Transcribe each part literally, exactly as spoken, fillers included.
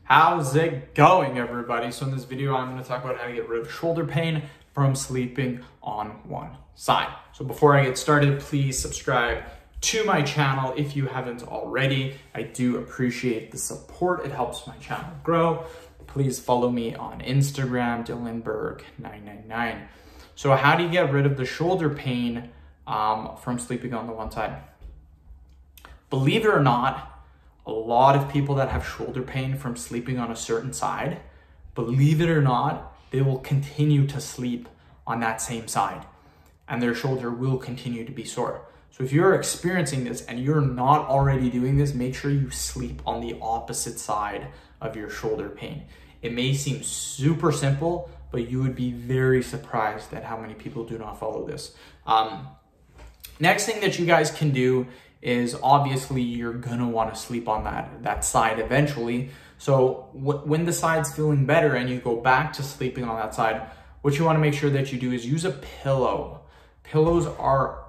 How's it going, everybody? So in this video, I'm going to talk about how to get rid of shoulder pain from sleeping on one side. So before I get started, please subscribe to my channel if you haven't already. I do appreciate the support. It helps my channel grow. Please follow me on Instagram, Dylan Berg nine nine nine. So how do you get rid of the shoulder pain um, from sleeping on the one side? Believe it or not, a lot of people that have shoulder pain from sleeping on a certain side, believe it or not, they will continue to sleep on that same side and their shoulder will continue to be sore. So if you're experiencing this and you're not already doing this, make sure you sleep on the opposite side of your shoulder pain. It may seem super simple, but you would be very surprised at how many people do not follow this. Um, next thing that you guys can do is obviously you're gonna wanna sleep on that, that side eventually. So w when the side's feeling better and you go back to sleeping on that side, what you wanna make sure that you do is use a pillow. Pillows are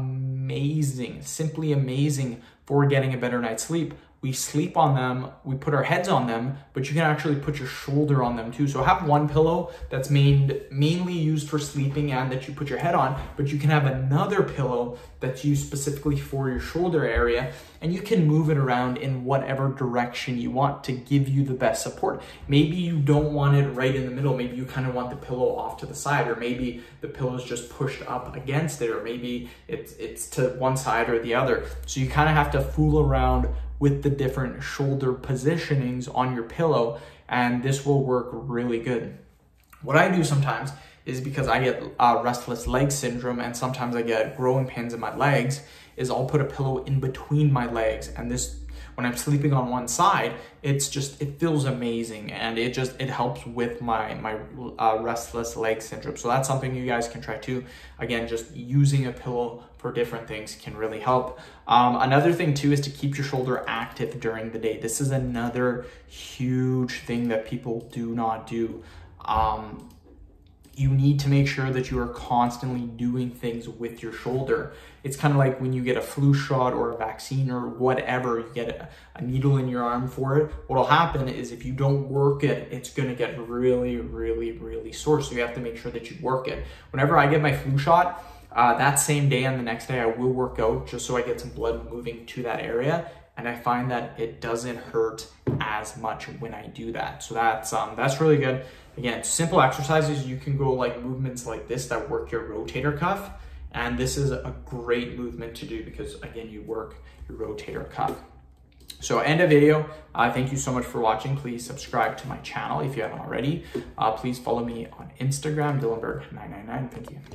amazing, simply amazing for getting a better night's sleep. We sleep on them, we put our heads on them, but you can actually put your shoulder on them too. So have one pillow that's main, mainly used for sleeping and that you put your head on, but you can have another pillow that's used specifically for your shoulder area, and you can move it around in whatever direction you want to give you the best support. Maybe you don't want it right in the middle. Maybe you kind of want the pillow off to the side, or maybe the pillow is just pushed up against it, or maybe it's, it's to one side or the other. So you kind of have to fool around with the different shoulder positionings on your pillow, and this will work really good. What I do sometimes is, because I get uh, restless leg syndrome and sometimes I get growing pains in my legs, is I'll put a pillow in between my legs, and this, when I'm sleeping on one side, it's just, it feels amazing, and it just, it helps with my, my uh, restless leg syndrome. So that's something you guys can try too. Again, just using a pillow for different things can really help. Um, another thing too is to keep your shoulder active during the day. This is another huge thing that people do not do. Um, you need to make sure that you are constantly doing things with your shoulder. It's kind of like when you get a flu shot or a vaccine or whatever, you get a, a needle in your arm for it. What'll happen is if you don't work it, it's gonna get really, really, really sore. So you have to make sure that you work it. Whenever I get my flu shot, uh, that same day and the next day I will work out just so I get some blood moving to that area. And I find that it doesn't hurt as much when I do that. So that's, um, that's really good. Again, simple exercises. You can go like movements like this that work your rotator cuff. And this is a great movement to do because, again, you work your rotator cuff. So end of video. Uh, thank you so much for watching. Please subscribe to my channel if you haven't already. Uh, please follow me on Instagram, Dylan Berg nine nine nine. Thank you.